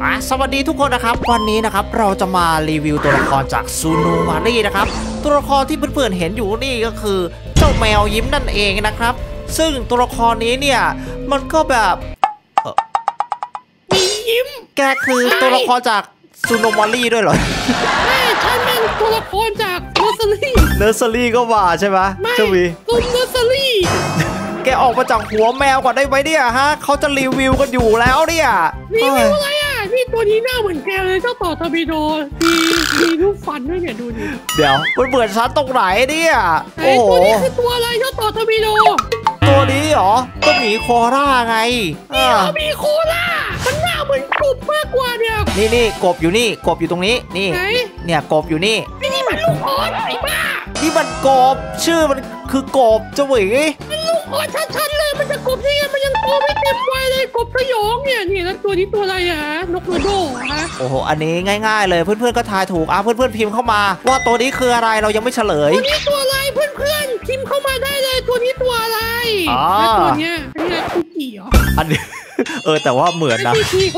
สวัสดีทุกคนนะครับวันนี้นะครับเราจะมารีวิวตัวละครจากซูโนมารีนะครับตัวละครที่เพื่อนๆเห็นอยู่นี่ก็คือเจ้าแมวยิ้มนั่นเองนะครับซึ่งตัวละครนี้เนี่ยมันก็แบบยิ้มแกคือตัวละครจากซูโนมารีด้วยเหรอฉันเป็นตัวละครจากเนอร์เซอรี่ก็ว่าใช่ไหมเจ้าวีตุ้มเนอร์เซอรี่แกออกมาจากหัวแมวก่อนได้ไหมเนี่ยฮะเขาจะรีวิวกันอยู่แล้วเนี่ยรีวิวอะไรอ่ะนี่ตัวนี้หน้าเหมือนแกเลยเจ้าต่อทอร์ปิโดมีรูปฟันด้วยเนี่ยดูดิเดี๋ยวมันเหมือนฉันตรงไหนเนี่ยโอ้โหตัวนี้คือตัวอะไรเจ้าต่อทอร์ปิโดตัวนี้เหรอก็หมีโคราไงมีโครามันหน้าเหมือนกบมากกว่าเนี่ยนี่กบอยู่นี่กบอยู่ตรงนี้นี่เนี่ยกบอยู่นี่นี่มันลูกออสไอ้บ้านี่มันกบชื่อมันคือกบเจ้าหวีมันลูกออสชัดๆเลยมันจะกบได้ไงมันยังโตไม่เต็มวัยเลยกบสยองเนี่ยแล้วตัวนี้ตัวอะไรอ่ะนกกระโดดฮะโอ้โหอันนี้ง่ายๆเลยเพื่อนๆก็ทายถูกเพื่อนๆพิมพ์เข้ามาว่าตัวนี้คืออะไรเรายังไม่เฉลยตัวนี้ตัวอะไรเพื่อนๆพิมพ์เข้ามาได้เลยตัวนี้ตัวอะไรแล้วตัวเนี้ยนี่คุกกี้เหรออันนี้แต่ว่าเหมือนนะ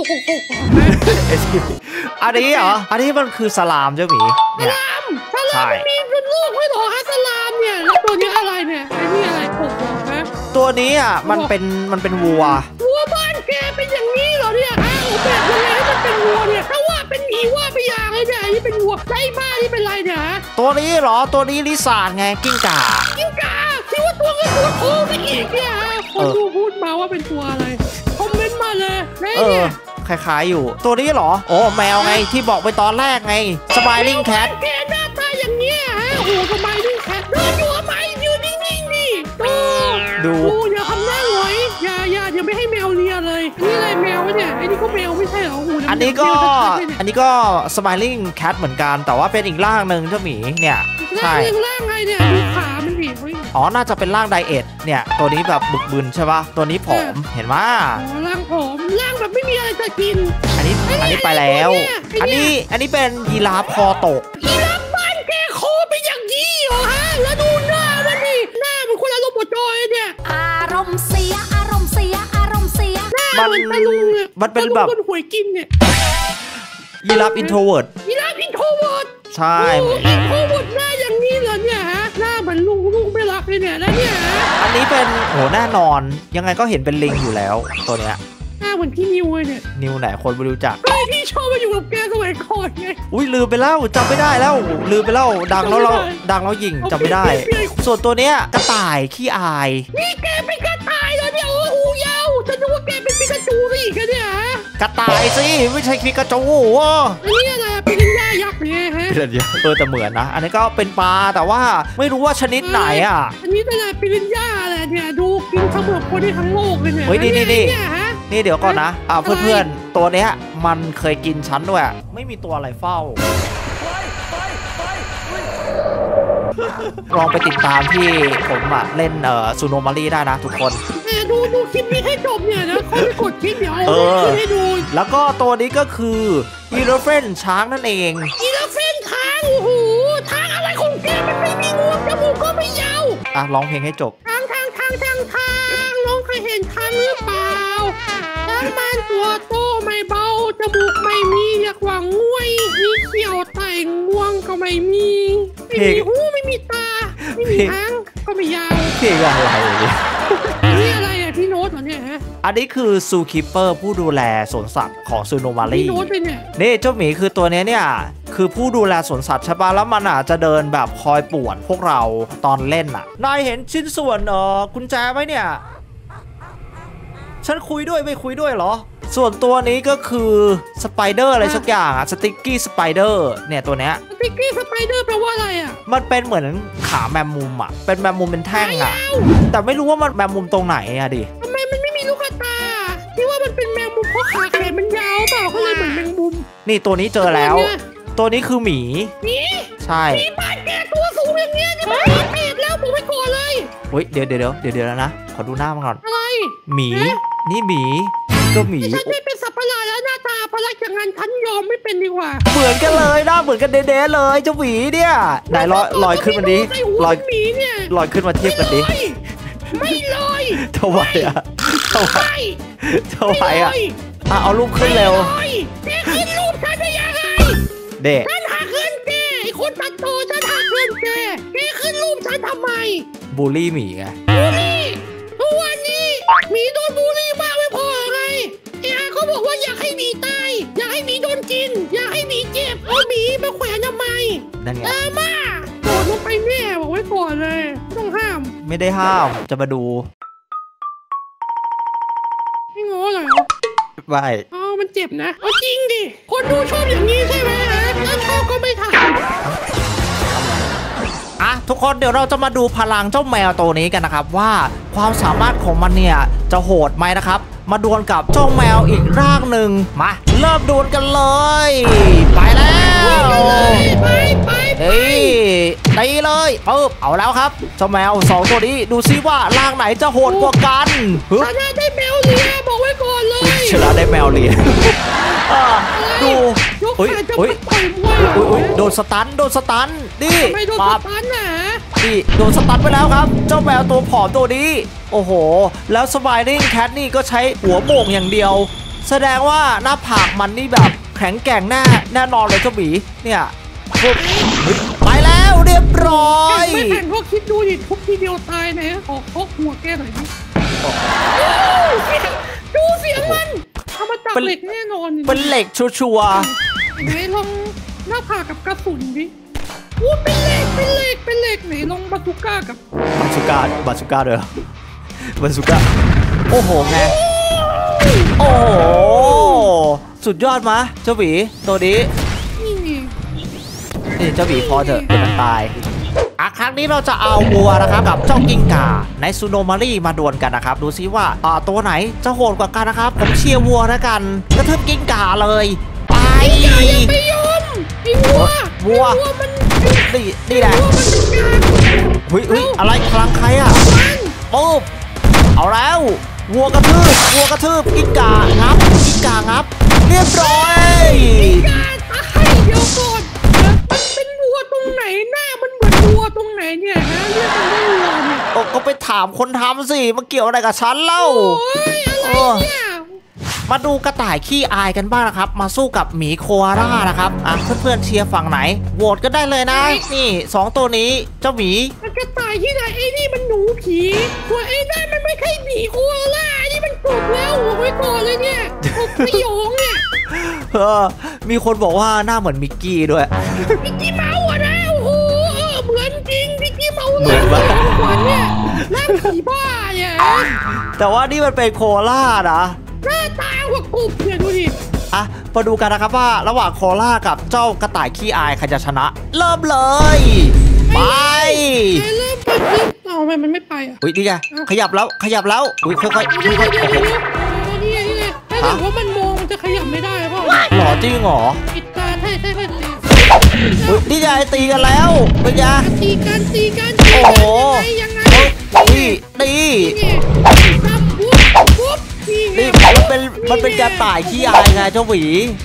อันนี้เหรออันนี้มันคือสลามเจ้าหมีสลามมีเป็นลูกไม่หรอฮะสลามเนี่ยแล้วตัวนี้อะไรเนี่ยไอ้นี่อะไรกบฮะตัวนี้อ่ะมันเป็นวัวบ้านแกเป็นอย่างนี้เหรอเนี่ยอ้าวแบบยังไงให้มันเป็นวัวเนี่ยถ้าว่าเป็นหมีว่าไปอย่างเลยเนี่ยนี่เป็นวัวไส้บ้านี่เป็นไรเนี่ยตัวนี้เหรอตัวนี้ลิซ่าไงกิ้งก่าที่ว่าตัวเงินตัวทองไปอีกเนี่ยคนดูพูดมาว่าเป็นตัวอะไรคอมเมนต์มาเลยเนี่ยคล้ายๆอยู่ตัวนี้เหรอโอ้แมวไงที่บอกไปตอนแรกไงสไมลิ่งแคทแกหน้าตาอย่างเงี้ยฮะโอ้สไมลิ่งแคทเดินอยู่ไหมยืนนิ่งๆดิดูอย่าทำหน้าหงอยอย่าไม่ให้แมวเลียเลยนี่อะไรแมวเนี่ยไอ้นี่ก็แมวไม่ใช่เหรออันนี้ก็สไมลิ่งแคทเหมือนกันแต่ว่าเป็นอีกร่างหนึ่งเจ้าหมีเนี่ยใช่ร่างไงเนี่ยดูขามันดิน่าจะเป็นร่างไดเอทเนี่ยตัวนี้แบบบึกบึนใช่ป่ะตัวนี้ผอมเห็นไหมร่างผอมร่างแบบไม่มีอะไรจะกินอันนี้ไปแล้วอันนี้เป็นยีราฟคอตกยีราฟบ้านแกคอเป็นอย่างนี้เหรอฮะแล้วดูหน้ามันดิหน้ามันคนละโรบอทจอยเนี่ยอารมณ์เสียมันเป็นแบบคนหวยกินเนี่ยยีราฟอินโทรเวิร์ดใช่อินโทรเวิร์ดหน้าอย่างนี้เหรอเนี่ยฮะหน้าเหมือนลูกไม่รักเลยเนี่ยแล้วเนี่ยอันนี้เป็นแน่นอนยังไงก็เห็นเป็นลิงอยู่แล้วตัวเนี้ยหน้าเหมือนพี่นิวเลยเนี่ยนิวไหนคนไม่รู้จักพี่ชอบมาอยู่กับแกสมัยก่อนไงอุ้ยลืมไปแล้วจำไม่ได้แล้วลืมไปแล้วดังแล้วยิงจำไม่ได้ส่วนตัวเนี้ยกระต่ายขี้อายนี่แกเป็นกระต่ายเหรอเนี่ยโอ้หูยาวฉันนึกว่าแกเป็นปิกาจูซะอีกเนี่ยกระต่ายสิไม่ใช่ปิกาจูอันนี้อะไรปิรันย่ายักษ์เนี่ยฮะปิรันย่าแต่เหมือนนะอันนี้ก็เป็นปลาแต่ว่าไม่รู้ว่าชนิดไหนอ่ะอันนี้เป็นอะไรปิรันย่าอะไรเนี่ยดูกินทั้งหมดคนที่ทั้งโลกเลยเนี่ยเฮ้ยนี่เดี๋ยวก่อนนะเพื่อนๆตัวเนี้ยมันเคยกินฉันด้วยไม่มีตัวอะไรเฝ้าลองไปติดตามที่ผมเล่นซูโนมารีได้นะทุกคนดูคลิปนี้ให้จบเนี่ยนะเขาไปกดคลิปเดี๋ยวให้ดูแล้วก็ตัวนี้ก็คืออีเลฟเฟนช้างนั่นเองอีเลฟเฟนช้างโอ้โหทางอะไรของแกมันไม่มีงวงจมูกก็ไม่ยาวร้องเพลงให้จบทางน้องเคยเห็นทางหรือเปล่าทางมันตัวโตไม่เบาจมูกไม่มีเรียกว่างวยมีเขี้ยวไต่งวงก็ไม่มีหูไม่มีตาไม่มีหางก็ไม่ยาวเพลงอะไรเนี่ยนี่อะไรอ่ะพี่โน้ตเหรอเนี่ยฮะอันนี้คือซูคิปเปอร์ผู้ดูแลสวนสัตว์ของซูโนมารีพี่โน้ตเป็นเนี่ยนี่เจ้าหมีคือตัวนี้เนี่ยคือผู้ดูแลสวนสัตว์ใช่ป่ะแล้วมันจะเดินแบบคอยป่วนพวกเราตอนเล่นนายเห็นชิ้นส่วนกุญแจไหมเนี่ยฉันคุยด้วยไม่คุยด้วยเหรอส่วนตัวนี้ก็คือสไปเดอร์อะไรสักอย่างสติ๊กกี้สไปเดอร์เนี่ยตัวเนี้ยสติ๊กกี้สไปเดอร์แปลว่าอะไรมันเป็นเหมือนขาแมมมุมเป็นแมมมุมเป็นแท่งแต่ไม่รู้ว่ามันแมมมุมตรงไหนดิทำไมมันไม่มีลูกตาที่ว่ามันเป็นแมงมุมเพราะขาแขนมันยาวเปล่าก็เลยเหมือนแมงมุมนี่ตัวนี้เจอแล้วตัวนี้คือหมีใช่มีบ้านแกตัวสูงอย่างเงี้ยจะมาเห็นแล้วผมไม่กลัวเลยเฮ้ยเดี๋ยวแล้วนะขอดูหน้ามันก่อนอะไรหมีนี่หมีก็หมีฉันไม่เป็นสัตว์ประหลาดแล้วหน้าตาพลักอย่างนั้นฉันยอมไม่เป็นดีกว่าเหมือนกันเลยหน้าเหมือนกันเด๊ะเลยเจ้าหมีเนี่ยไหนลอยขึ้นมาดิลอยขึ้นมาเทียบกันดิไม่ลอยทำไมทำไมเอารูปขึ้นเร็วแกขึ้นรูปฉันได้ยังไงเด็กฉันหาเงินแกไอ้คนตัดต่อฉันหาเงินแกขึ้นรูปฉันทำไมบูลลี่หมีไงบูลลี่ทุกวันนี้หมีโดนบูลลี่มากไม่พอไงเขาบอกว่าอยากให้หมีตายอยากให้หมีโดนกินอยากให้หมีเจ็บเอาหมีมาแขวนทำไมนั่นไงมาโดดลงไปแน่บอกไว้ก่อนเลยไม่ต้องห้ามไม่ได้ห้ามจะมาดูไม่ง้อเหรอไม่มันเจ็บนะเอาจริงดิคนดูชอบอย่างนี้ใช่ไหมถ้าชอบก็ไม่ทำทุกคนเดี๋ยวเราจะมาดูพลังเจ้าแมวตัวนี้กันนะครับว่าความสามารถของมันเนี่ยจะโหดไหมนะครับมาดวลกับเจ้าแมวอีกร่างหนึ่งมาเริ่มดวลกันเลยไปแล้วเฮ้ยตีเลยเอาแล้วครับเจ้าแมว2ตัวนี้ดูซิว่าร่างไหนจะโหดกว่ากันชนะได้แมวเลียบอกไว้ก่อนเลยชนะได้แมวเลียดูโดนสตันดิไม่โดนสตันนะนี่โดนสตันไปแล้วครับเจ้าแมวตัวผอมตัวนี้โอ้โหแล้วสไมลิ่งแคทนี่ก็ใช้หัวโป่งอย่างเดียวแสดงว่าหน้าผากมันนี่แบบแข็งแกร่งแน่นอนเลยเจ้าหมีเนี่ยไปแล้วเรียบร้อยไม่แข่งก็คิดดูดิทุกทีเดียวตายนะออกหัวแกหน่อยดิดูเสียงมันทำมาจากเหล็กแน่นอนเป็นเหล็กชัวร์ไหนลองหน้าผากกับกระสุนดิเป็นเหล็กไหนลองบาซูก้ากับบาซูก้าเลยบาซูก้าโอ้โหไงโอ้โหสุดยอดมะเจ้าหวีตัวนี้นี่เจ้าหวีพอเถอะเป็นมันตายครั้งนี้เราจะเอาวัวนะครับกับเจ้ากิ้งก่าในซูโนมารีมาดวลกันนะครับดูซิว่าตัวไหนจะโหดกว่ากันนะครับผมเชียร์วัวนะกันกระทืบกิ้งก่าเลยไปไปยอมวัวนี่แหละเฮ้ยอะไรพลังใครอ่ะปุ๊บเอาแล้ววัวกระทืบกิ้งก่างับเรียบร้อยเดี๋ยวก่อนมันเป็นวัวตรงไหนหน้ามันเหมือนวัวตรงไหนเนี่ยฮะเรียกมันว่าวัวเนี่ยก็ไปถามคนทำสิมันเกี่ยวอะไรกับฉันเล่าอะไรเนี่ยมาดูกระต่ายขี้อายกันบ้างนะครับมาสู้กับหมีโคอาล่านะครับเพื่อนๆเชียร์ฝั่งไหนโหวตก็ได้เลยนะนี่2ตัวนี้เจ้าหมีกระต่ายที่ไหนไอ้นี่มันหนูผีตัวไอ้นั่นมันไม่ใช่หมีโคอาล่านี่มันกบแล้วหัวไว้ก่อนเลยเนี่ยกบพยองเนี่ยมีคนบอกว่าหน้าเหมือนมิกกี้ด้วยมิกกี้เมาส์อ่ะนะโอ้โหเหมือนจริงมิกกี้เมาส์เหมือนว่าเนี่ยร่างผีบ้าเนี่ยแต่ว่านี่มันเป็นโคอาล่านะหน้าตาหัวกบเนี่ยดูดิมาดูกันนะครับว่าระหว่างโคล่ากับเจ้ากระต่ายขี้อายใครจะชนะเริ่มเลยไปเริ่มเอาไปมันไม่ไปอุ้ยนี่ไงขยับแล้วอุ้ยค่อยนี่ถ้าเกิดว่ามันมองมันจะขยับไม่ได้เปล่าหรอจริงหรอปิดตาใช่อุ้ยนี่ไงตีกันแล้วเป็นไงตีกันโอ้โหยังไงตีนี่มันเป็นกระต่ายขี้อายไงเจ้าหวี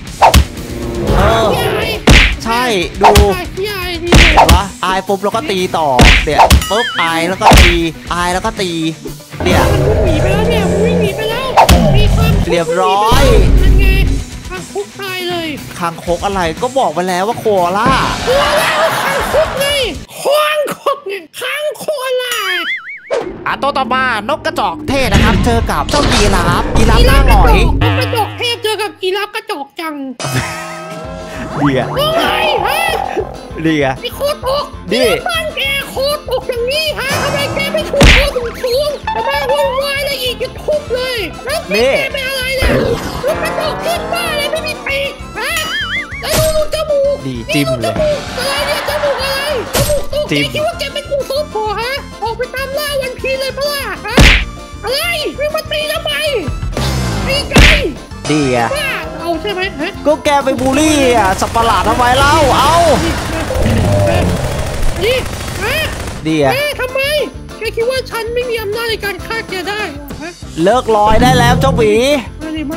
ใช่ดูเห็นปะอายปุ๊บแล้วก็ตีต่อเนี่ยปุ๊บอายแล้วก็ตีเนี่ยหนีไปแล้วเนี่ยวิ่งหนีไปแล้วเรียบร้อยนั่นไงคางคกตายเลยคางคกอะไรก็บอกไปแล้วว่าโคอาล่าคางคกไงคางคกเนี่ยคางโคอาล่าตัวต่อมานกกระจอกเทศนะครับเจอกับเจ้ายีราฟหน้าหน่อยนกกระจอกเทศเจอกับยีราฟกระจอกจังดีอะดีอะไอ้โคตรอกดีบ้านแกโคตรอกอย่างนี้ฮะทำไมแกไม่ถูกโคตรสูงทำไมวุ่นวายอะไรอีกจะทุบเลยแล้วแกเป็นอะไรเนี่ยนกกระจอกเทศบ้าอะไรไม่มีปีกฮะแล้วดูจมูกดีจิ้มเลยอะไรเนี่ยจมูกอะไรจมูกโตแกคิดว่าแกเป็นกูโซโผฮะออกไปตามล่าวันพีเลยเปล่าฮะอะไรวิ่งมาตีทำไมตีไกดีอะเอาใช่ไหมก็แกไปบูลลี่อะสับประหลาดทำไมเล่าเอานี่ดีอะทำไมแกคิดว่าฉันไม่มีอำนาจในการฆ่าแกได้เลิกลอยได้แล้วเจ้าหวีมาดิ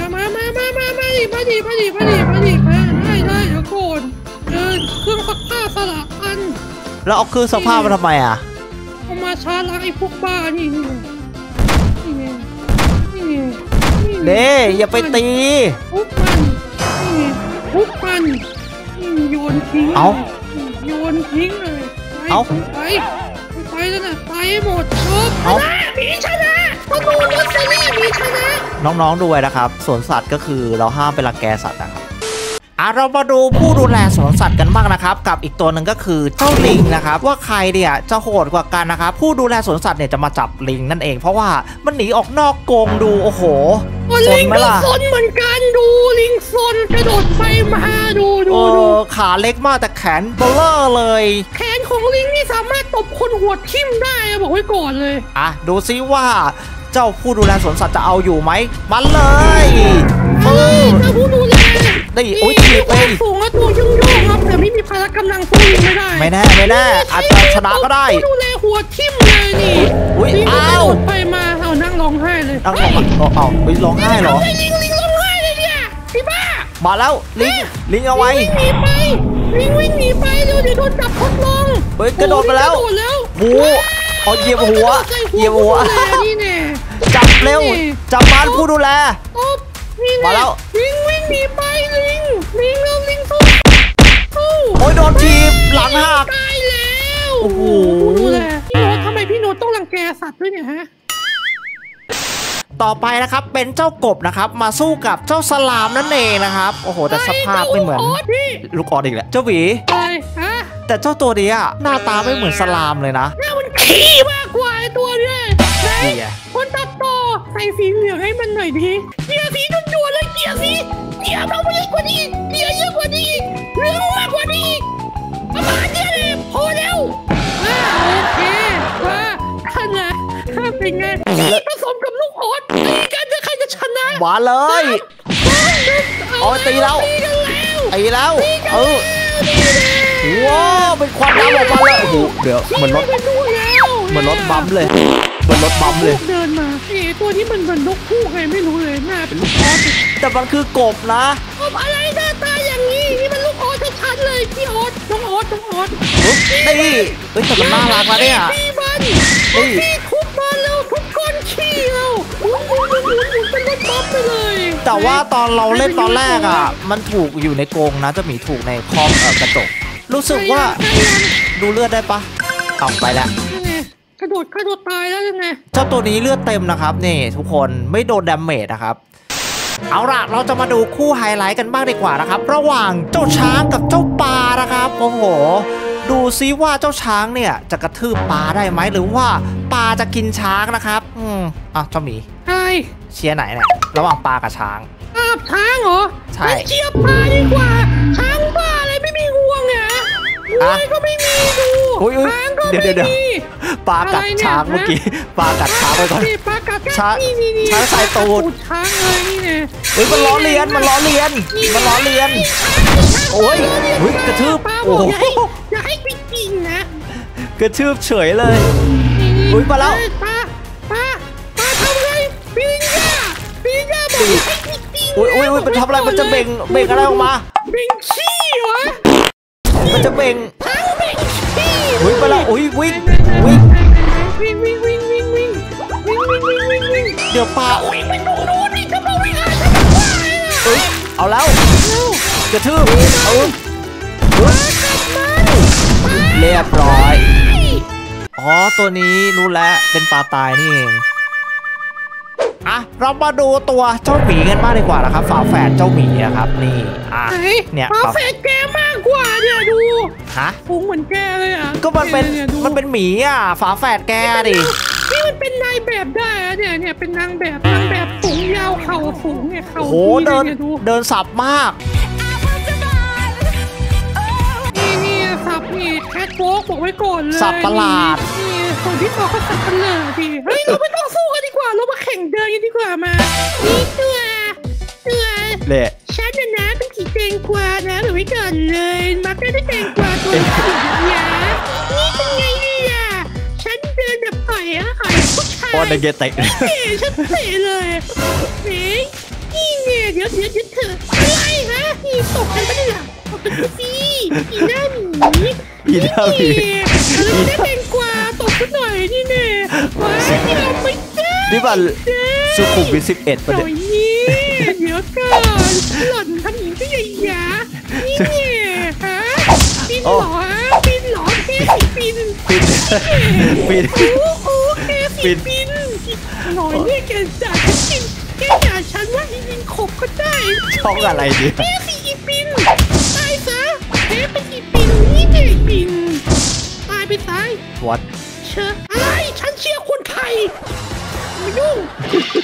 ได้เดี๋ยวก่อนเครื่องซักผ้าสลับอันแล้วเอาเครื่องซักผ้ามาทำไมอะเอามาชาร์จล้างไอ้พวกบ้านี่เด้อย่าไปตีทุบมันทุบมันโยนทิ้งโยนทิ้งเลยไปแล้วนะไปหมดจบชนะผีชนะประตูรถซีรีส์ผีชนะน้องๆด้วยนะครับสวนสัตว์ก็คือเราห้ามไปรังแกสัตว์นะครับเรามาดูผู้ดูแลสวนสัตว์กันบ้างนะครับกับอีกตัวหนึ่งก็คือเจ้าลิงนะครับว่าใครเนี่ยจะโหดกว่ากันนะครับผู้ดูแลสวนสัตว์เนี่ยจะมาจับลิงนั่นเองเพราะว่ามันหนีออกนอกกรงดูโอ้โหลิงก็ซนเหมือนกันดูลิงซนกระโดดไปมาดูขาเล็กมากแต่แขนเบลอเลยแขนของลิงนี่สามารถตบคนหัวทิ่มได้บอกไว้ก่อนเลยดูซิว่าเจ้าผู้ดูแลสวนสัตว์จะเอาอยู่ไหมมันเลยเจ้าผู้ดูแลได้โอ้ยถีบไปสูงและตัวยุ่งครับแต่ไม่มีพละกำลังสู้ไม่ได้ไม่แน่อาจจะชนะก็ได้ผู้ดูแลหัวทิ่มเลยนี่ไปมานั่งร้องไห้เลยนั่งร้องไปร้องไห้เหรอลิงร้องไห้เลยเนี่ยพี่บ้ามาแล้วลิงเอาไว้วิ่งหนีไปเดี๋ยวโดนจับทดลองกระโดดไปแล้วหูเหยียบหัวจับเร็วจับมันผู้ดูแลมาแล้ววิ่งหนีไปลิงสู้โอ้ยโดนทีบหลังหักตายแล้วโอ้โหทำไมพี่โน้ตต้องรังแกสัตว์ด้วยเนี่ยฮะต่อไปนะครับเป็นเจ้ากบนะครับมาสู้กับเจ้าสลามนั่นเองนะครับโอ้โหแต่สภาพไม่เหมือนลูกออดอีกแหละเจ้าหวีแต่เจ้าตัวนี้หน้าตาไม่เหมือนสลามเลยนะหน้ามันขี้มากกว่าตัวนี้คนตัดต่อใส่สีเหลืองให้มันหน่อยดิเกียร์สีด่วนๆเลยเกียร์เราไม่เยอะกว่านี้เกียร์เยอะกว่านี้เหลืองมากกว่านี้ประมาณนี้เลยพอแล้วโอเคข้านะข้าเป็นไงผสมกับลูกออดตีกันจะใครจะชนะมาเลยตีแล้วว้าวเป็นความดำออกมาเลยโอ้โหเดี๋ยวเหมือนรถบัมเลยเดินมาตัวนี้มันเหมือนนกคู่ใครไม่รู้เลยหน้าเป็นลูกออสแต่มันคือกบนะกบอะไรหน้าตาอย่างนี้นี่มันลูกออสชัดเลยพี่ออสน้องออสนี่แต่มันน่ารักนะเนี่ยพี่ทุบมาแล้วทุบก้อนขี้เราหมุนเป็นรถบัมไปเลยแต่ว่าตอนเราเล่นตอนแรกมันถูกอยู่ในกรงนะจะมีถูกในคอมกระจกรู้สึกว่าดูเลือดได้ปะเอาไปแล้วกระโดดตายแล้วยังไงเจ้าตัวนี้เลือดเต็มนะครับนี่ทุกคนไม่โดนดาเมจนะครับเอาล่ะเราจะมาดูคู่ไฮไลท์กันบ้างดีกว่านะครับระหว่างเจ้าช้างกับเจ้าปลานะครับโอ้โหดูซิว่าเจ้าช้างเนี่ยจะกระทืบปลาได้ไหมหรือว่าปลาจะกินช้างนะครับเจ้าหมีเชียร์ไหนเนี่ยระหว่างปลากับช้างช้างเหรอใช่เชียร์ปลาดีกว่าช้างปลาอะไรไม่มีงวงเนี่ยก็ไม่มีดูช้างก็ไม่มีปลากัดช้างเมื่อกี้ปลากัดช้างไปก่อนปลากัดช้างใส่ตูดช้างเลยนี่เนี่ยมันล้อเลียนโอ้ยกระทืบโอ้อย่าให้ไปกินนะกระทืบเฉยเลยมาแล้วปลาทำไรปีนย่าบอกให้ไปกินมันทำอะไรมันจะเบ่งอะไรออกมาเบ่งขี้เหรอมันจะเบ่งไปแล้ววิ่งเดี๋ยวปลาไปดูนี่จะมาวิ่งเอาแล้วกระทืบเรียบร้อยตัวนี้รู้แล้วเป็นปลาตายนี่เองเรามาดูตัวเจ้าหมีกันบ้างดีกว่านะครับฝาแฝดเจ้าหมีนะครับนี่เนี่ยฝาแฝดแกมากกว่าเนี่ยดูพุงเหมือนแกเลยก็มันเป็นหมีฝาแฝดแกดินี่มันเป็นนายแบบได้เนี่ยเป็นนางแบบสูงยาวเข่าสูงเนี่ยเข่าเดินสับมากนี่สับนี่แคทวอล์กบอกไว้ก่อนเลยสับประหลาดคนที่ต่อก็สับประหลาดดิเฮ้ยเราไม่ต้องสู้กันดีกว่าเรามาแข่งเดินกันดีกว่ามานี่ตัวฉันนะเป็นผีแตงกวานะหรือไม่ก่อนเลยมักได้แตงกวาตัวสียานี่เป็นไงเนี่ยฉันเดินแบบต่อยผู้ชายเตะฉันเตะเลยนี่เนี่ยเดี๋ยวเธออะไรนี่ตกกันปะเนี่ยตกกันสิอีหน้าหมีแล้วได้แตงกวาตกกันหน่อยนี่เนี่ยว้ายเราไม่ได้นี่มันสุขุมวิท11ประเด็นเกินหล่อนทำอย่างนี้ก็อย่าหยานี่ฮะปินเหรอปินเหรอแค่สิปินปินโอ้แค่สิปินหน่อยเนี่ยแกด่าฉันแกด่าฉันว่าอีลิงขบก็ได้ช่องอะไรเนี่ยแค่สิปินตายซะแค่เป็นอีปินนี่ไงปินตายไปตายวัดเชื่ออะไรฉันเชียร์คนไทยไม่ยุ่ง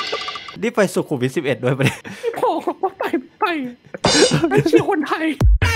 นี่ไปสุขุมวิท11ด้วยปะเนี่ยไม่พอว่าไปฉันเชียร์คนไทยไป